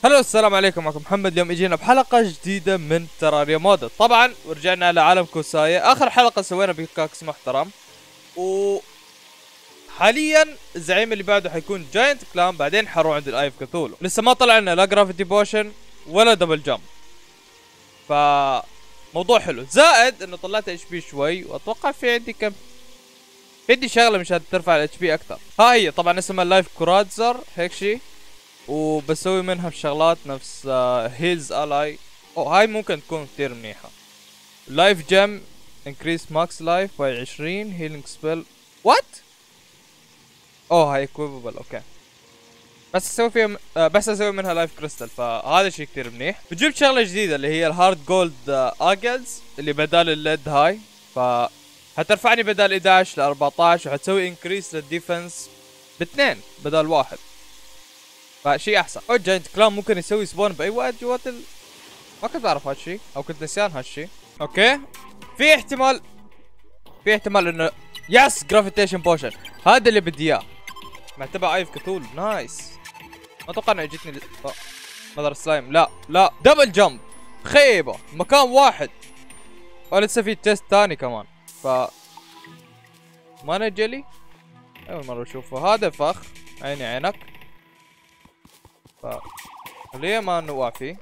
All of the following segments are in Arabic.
هلو السلام عليكم، معكم محمد. اليوم اجينا بحلقة جديدة من تراريا مودد. طبعا ورجعنا لعالم كوسايا. اخر حلقة سوينا بكاكس محترم، وحاليا الزعيم اللي بعده حيكون جاينت كلام. بعدين حنروح عند الايف كثولو. لسه ما طلع لنا لا جرافيتي بوشن ولا دبل جامب، ف موضوع حلو. زائد انه طلعت اتش بي شوي، واتوقع في عندي كم، في عندي شغلة مشان ترفع الاتش بي اكثر. ها هي طبعا اسمها لايف كورادزر هيك شي، وبسوي منها الشغلات نفس هيلز الاي. هاي ممكن تكون كتير منيحة. لايف جيم انكريس ماكس لايف باي 20 هيلينج سبيل. وات؟ هاي ايكويبل. اوكي، بس اسوي فيها بس اسوي منها لايف كريستال، فهذا شيء كتير منيح. وجبت شغلة جديدة اللي هي الهارد جولد اجلز اللي بدال الليد هاي، ف حترفعني بدال 11 ل 14، وحتسوي انكريس للديفنس باثنين بدل واحد، فشي احسن. جاينت كلام ممكن يسوي سبون باي وقت جوات ما كنت اعرف هالشي، او كنت نسيان هالشي. اوكي، في احتمال انه يس جرافيتيشن بوشن، هذا اللي بدي اياه. مع تبع ايف كثول. نايس. ما اتوقع انه اجتني مدر سلايم. لا دبل جمب خيبه مكان واحد، ولسه في تيست ثاني كمان. ف ما نجلي اول مره اشوفه. هذا فخ عيني عينك، خليه ما نوقع فيه.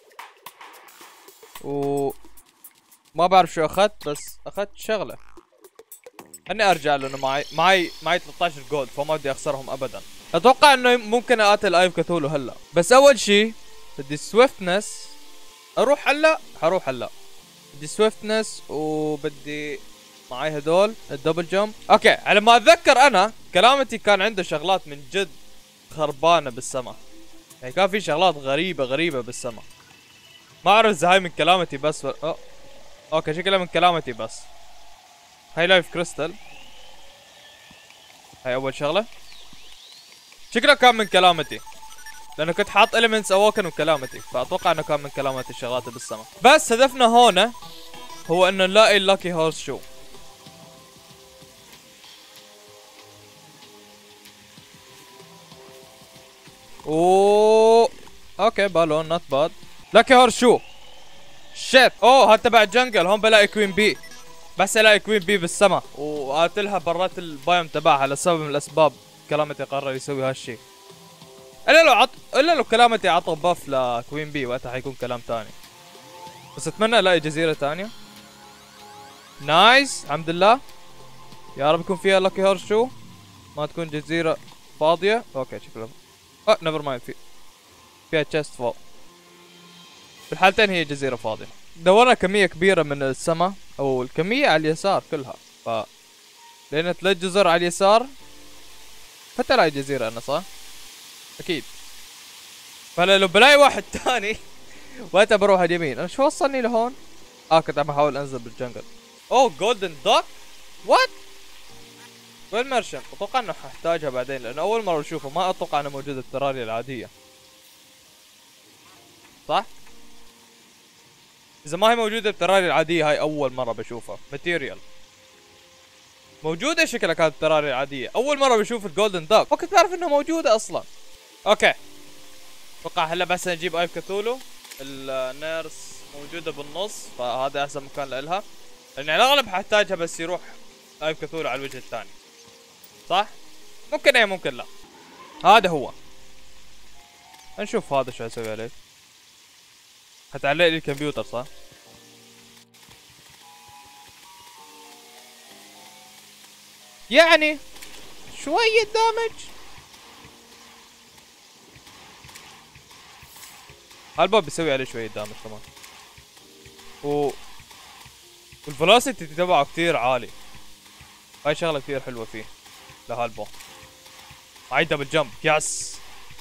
ما بعرف شو اخذت، بس اخذت شغله. اني ارجع لانه معي 13 جولد، فما بدي اخسرهم ابدا. اتوقع انه ممكن اقاتل ايف كثولو هلا، بس اول شيء بدي سويفتنس. حروح هلا. بدي سويفتنس، وبدي معي هدول الدبل جمب. اوكي، على ما اتذكر انا كلامتي كان عنده شغلات من جد خربانه بالسما، يعني كان في شغلات غريبة بالسما. ما اعرف اذا هاي من كلامتي بس اوكي، شكلها من كلامتي بس. هاي لايف كريستال، هاي اول شغلة. شكلها كان من كلامتي، لانه كنت حاط اليمنتس اوكن وكلامتي، فاتوقع انه كان من كلامتي الشغلات بالسما. بس هدفنا هون هو انه نلاقي اللاكي هورس شو. اوكي، بالون نوت باد. لاكي هورس شو شيت. هاد تبع الجنجل. هون بلاقي كوين بي، بس الاقي كوين بي بالسما، وقاتلها برات البايوم تبعها لسبب من الاسباب. كلامتي قرر يسوي هالشي، الا لو كلامتي عطى باف لكوين بي، وقتها حيكون كلام تاني. بس اتمنى الاقي جزيرة تانية. نايس، الحمد لله. يا رب يكون فيها لاكي هورس شو، ما تكون جزيرة فاضية. اوكي شكلها نيفر مايند، فيها تشست فوق. بالحالتين هي جزيرة فاضية. دورنا كمية كبيرة من السما، او الكمية على اليسار كلها، لأن 3 جزر على اليسار. حتى الاقي جزيرة انا، صح؟ اكيد. فانا لو بلاقي واحد تاني وقتها بروح على اليمين. انا شو وصلني لهون؟ كنت عم بحاول انزل بالجنجل. جولدن دوك. وات؟ وين مرشن؟ اتوقع انه ححتاجها بعدين، لانه اول مرة اشوفها. ما اتوقع انها موجودة بالتراريا العادية، صح؟ اذا ما هي موجودة بالتراريا العادية، هاي اول مرة بشوفها. ماتيريال موجودة، شكلها كانت بالتراريا العادية. اول مرة بشوف الجولدن دوك، ما كنت بعرف انها موجودة اصلا. اوكي، اتوقع هلا بس نجيب ايف كثولو. النيرس موجودة بالنص، فهذا احسن مكان لإلها، لاني على الاغلب ححتاجها بس يروح ايف كثولو على الوجه الثاني، صح؟ ممكن ايه ممكن لا. هذا هو. نشوف هذا شو اسوي عليه. حتعلق لي الكمبيوتر، صح؟ يعني شوية دامج. هالبوب بيسوي عليه شوية دامج كمان، والفلوسيتي تبعه كتير عالي. هاي شغلة كتير حلوة فيه لهالبو. هاي دبل جمب. يس،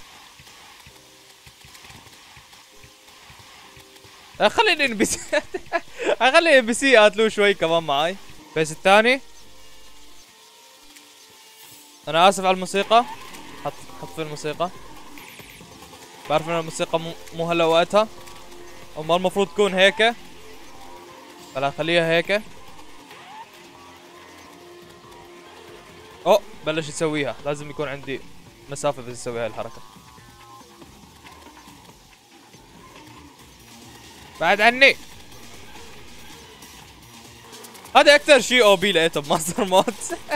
خليني ان بي سي خلي ان بي سي قاتلوه شوي كمان معاي. بس الثاني، انا اسف على الموسيقى. حط في الموسيقى. بعرف ان الموسيقى مو هلا وقتها، او ما المفروض تكون هيك، فلا خليها هيك. بلش يسويها. لازم يكون عندي مسافة بس اسوي هاي الحركة. بعد عني. هذا اكثر شيء او بي لقيته بماستر مود.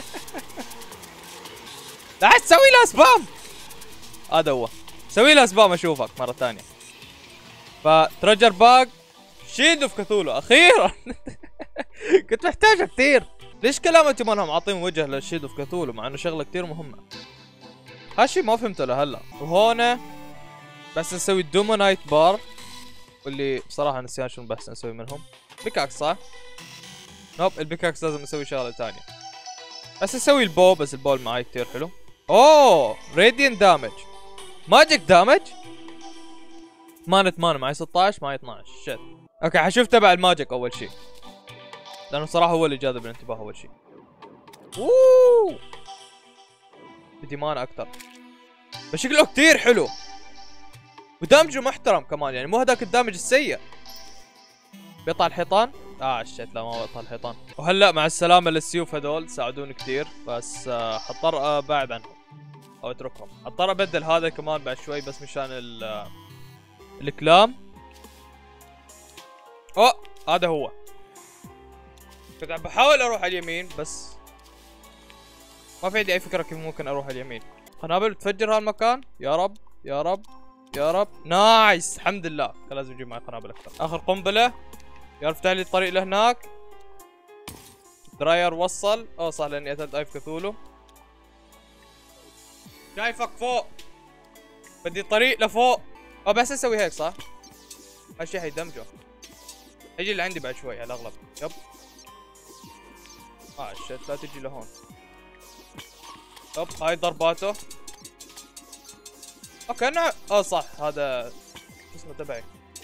لا تسوي لها سبام. هذا هو، سوي لها سبام اشوفك مره ثانيه. فترجر باج شيلد اوف كثولو اخيرا. كنت محتاجه كثير. ليش كلامتي ما انهم عاطين وجه للشيلد اوف كثولو مع انه شغله كثير مهمه؟ هالشي ما فهمته لهلا. وهون بس نسوي دومونايت بار، واللي بصراحه نسيان شنو بس نسوي منهم. بيكاكس صح؟ نوب البيكاكس لازم نسوي شغله ثانيه. بس نسوي البو، بس البول معي كثير حلو. اوه راديان دامج، ماجيك دامج. 8 معي 16 معي 12. شت. اوكي حشوف تبع الماجيك اول شيء، لانه صراحه هو اللي جاذب الانتباه اول شيء. اوه بدي مانا اكثر، بس شكله كثير حلو ودامجه محترم كمان، يعني مو هذاك الدامج السيء. بيطلع الحيطان؟ شت لا ما بيطلع الحيطان. وهلا مع السلامه للسيوف هذول ساعدوني كثير، بس حضطر ابعد عنهم او اتركهم. حضطر ابدل هذا كمان بعد شوي بس مشان الكلام. هذا هو. كنت عم بحاول اروح على اليمين بس ما في عندي اي فكره كيف ممكن اروح على اليمين. قنابل بتفجر هالمكان. يا رب يا رب يا رب. نايس الحمد لله. كان لازم اجيب معي قنابل اكثر. اخر قنبله. يا رب افتح لي الطريق لهناك. دراير وصل. صح لاني قتلت ايف كثولو. شايفك فوق. بدي طريق لفوق. بس اسوي هيك صح؟ هالشي حيدمجه. اجي اللي عندي بعد شوي على الاغلب. يب. شت لا تجي لهون. يب هاي ضرباته. اوكي انا صح هذا اسمه تبعي.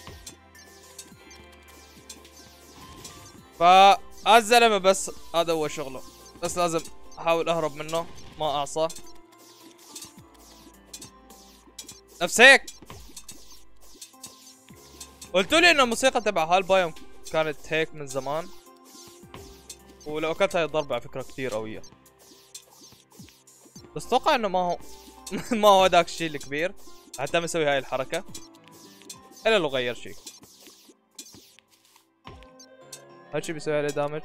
فالزلمه بس هذا هو شغله، بس لازم احاول اهرب منه ما اعصى. نفس هيك. قلتوا لي انه الموسيقى تبع هالبايوم كانت هيك من زمان، ولو اكلت هاي الضربة على فكرة كثير قوية، بس اتوقع انه ما هو ما هو هذاك الشيء الكبير حتى مسوي هاي الحركة الا لو غير شيء. هالشي بيسوي عليه دامج.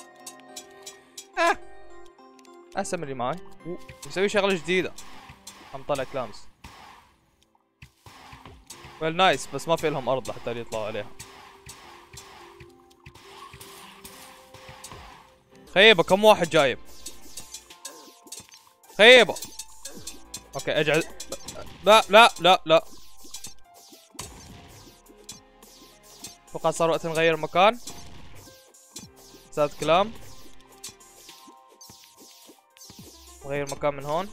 احسن من اللي معي. بيسوي شغلة جديدة. عم طلع كلامس. ويل نايس، بس ما في لهم ارض لحتى يطلعوا عليها. خيبة كم واحد جايب؟ خيبة. اوكي اجعل. لا لا لا لا. اتوقع صار وقت نغير مكان. زاد كلام. نغير مكان من هون.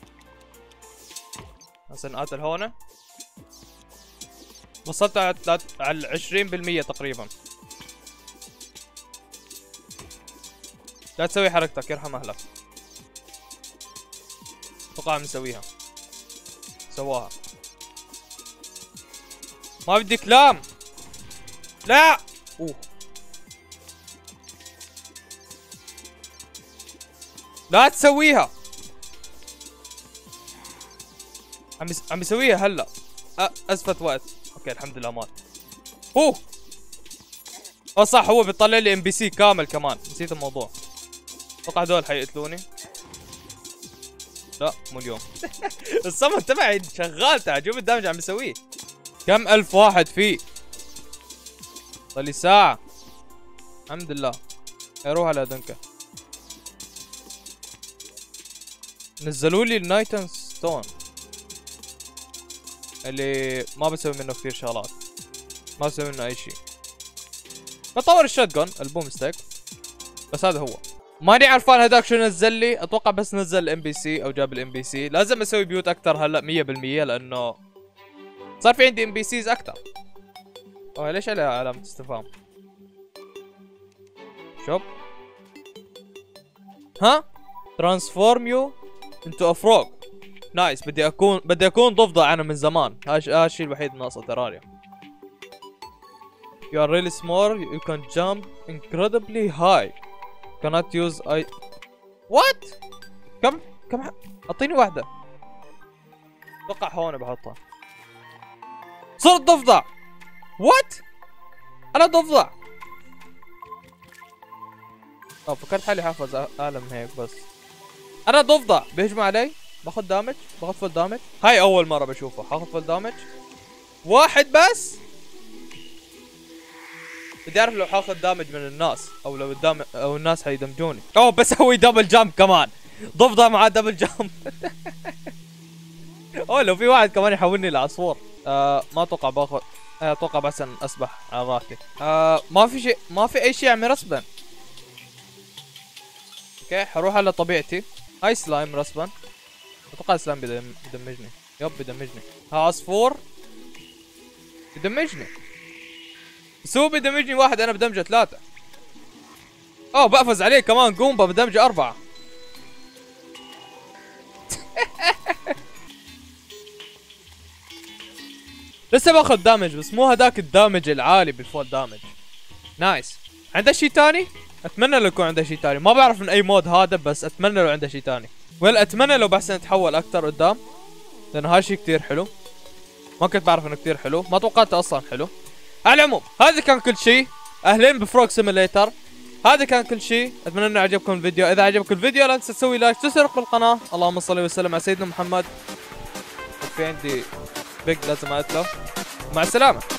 هسه نقاتل هون. وصلت على 20% تقريبا. لا تسوي حركتك يرحم اهلك. اتوقع عم نسويها. سواها. ما بدي كلام. لا. لا تسويها. عم يسويها هلا. ازفت وقت. اوكي الحمد لله مات. صح هو بيطلع لي ام بي سي كامل كمان، نسيت الموضوع. اتوقع هذول حيقتلوني. لا مو اليوم. الصمت تبعي شغال. تعجب الدمج عم يسويه. كم الف واحد فيه. صار لي ساعة. الحمد لله. روح على دنكة. نزلوا لي النايتن ستون اللي ما بسوي منه كثير شغلات، ما بسوي منه اي شيء. بطور الشوت جن البوم ستيك بس هذا هو. ماني عرفان هداك شو نزل لي. اتوقع بس نزل الام بي سي او جاب الام بي سي. لازم اسوي بيوت اكثر هلا 100% لانه صار في عندي ام بي سيز اكثر. ليش عليها علامة استفهام؟ شوف. ترانسفورم يو انتو افروج. نايس. بدي اكون ضفدع انا من زمان. هذا الشيء الوحيد ناقصه تراريا. You are really small. You can jump incredibly high. Cannot use What? كم اعطيني واحدة. اتوقع هون بحطها. صرت ضفدع. What? انا ضفدع. فكرت حالي حافظ اعلى من هيك بس. انا ضفدع بيهجموا علي باخذ دامج، باخذ فول دامج. هاي اول مرة بشوفه، حاخذ فول دامج واحد بس. بدي اعرف لو حاخذ دامج من الناس او لو او الناس حيدمجوني. اوه بسوي دبل جامب كمان. ضفدع معاه دبل جامب. اوه لو في واحد كمان يحولني لعصفور. ما اتوقع باخذ. اتوقع بس ان اسبح على راحتي. ما في شيء، ما في اي شيء عم يرسبن. اوكي حروح على طبيعتي. هاي سلايم رسبن. اتوقع سلايم بدمجني. يب بدمجني. ها عصفور بدمجني. بس هو بدمجني واحد، انا بدمجه ثلاثة. اوه بقفز عليه كمان قومبا بدمجه 4. لسه باخذ دامج بس مو هذاك الدامج العالي بالفول دامج. نايس. عنده شيء ثاني؟ اتمنى لو يكون عنده شيء ثاني، ما بعرف من اي مود هذا بس اتمنى لو عنده شيء ثاني. اتمنى لو بحسن يتحول اكثر قدام، لانه هذا شيء كثير حلو. ما كنت بعرف انه كثير حلو، ما توقعته اصلا حلو. على العموم هذا كان كل شيء. اهلين بفروغ سيميليتر. هذا كان كل شيء، اتمنى انه عجبكم الفيديو. اذا عجبكم الفيديو لا تنسى تسوي لايك، تشترك بالقناه. اللهم صل وسلم على سيدنا محمد. في عندي بيج لازم اقتله. مع السلامه.